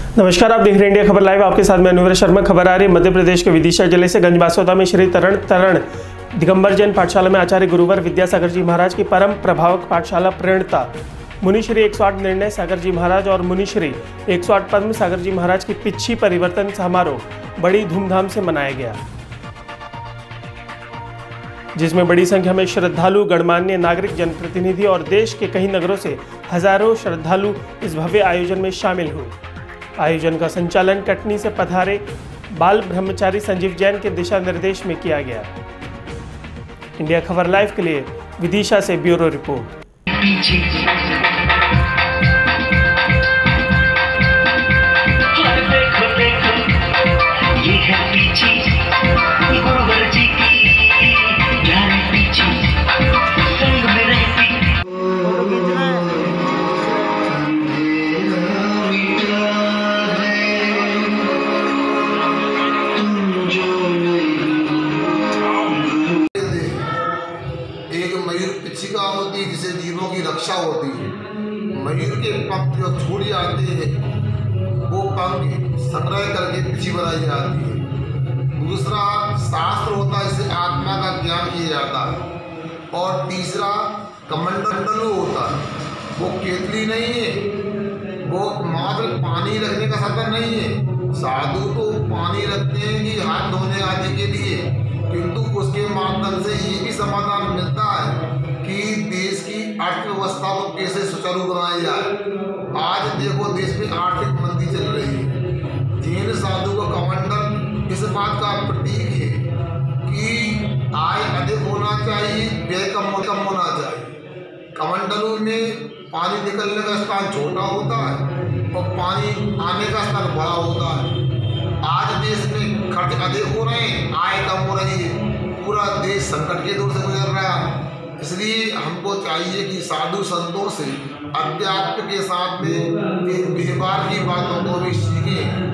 नमस्कार, आप देख रहे हैं इंडिया खबर लाइव। आपके साथ मैं अनुराग शर्मा। खबर आ रही है मध्य प्रदेश के विदिशा जिले से। गंजबासौदा में श्री तरण दिगंबर जैन पाठशाला में आचार्य गुरुवर विद्यासागर जी महाराज की परम प्रभावक पाठशाला प्रणेता मुनिश्री 108 निर्णय सागर जी महाराज और मुनिश्री 108 पद्म सागर जी महाराज की पिछी परिवर्तन समारोह बड़ी धूमधाम से मनाया गया, जिसमें बड़ी संख्या में श्रद्धालु, गणमान्य नागरिक, जनप्रतिनिधि और देश के कई नगरों से हजारों श्रद्धालु इस भव्य आयोजन में शामिल हुए। आयोजन का संचालन कटनी से पधारे बाल ब्रह्मचारी संजीव जैन के दिशा निर्देश में किया गया। इंडिया खबर लाइव के लिए विदिशा से ब्यूरो रिपोर्ट। एक मयूर पिछिका होती है जिसे जीवों की रक्षा होती है। मयूर के पंख जो छूट जाते हैं वो पंख संग्रह करके पिछी बनाई जाती है। दूसरा शास्त्र होता है जिसे आत्मा का ज्ञान किया जाता है। और तीसरा कमंडलू होता है, वो केतली नहीं है, वो मात्र पानी रखने का साधन नहीं है। साधु तो पानी रखते हैं कि हाथ धोने आदि के लिए, किंतु उसके माध्यम से ये भी समाधान मिलता है कि देश की अर्थव्यवस्था को कैसे सुचारू बनाया जाए। आज देखो देश में आर्थिक मंदी चल रही है। जैन साधु का कमंडल इस बात का प्रतीक है कि आय अधिक होना चाहिए, व्यय कम होना चाहिए। कमंडलों में पानी निकलने का स्थान छोटा होता है और पानी आने का स्थान बड़ा होता है। आज देश में खर्च अधिक हो रहे हैं, आय कम हो रही है, पूरा देश संकट के दौर से गुजर रहा है। इसलिए हमको चाहिए कि साधु संतों से अध्यात्म के साथ में व्यवहार की बातों को भी सीखें।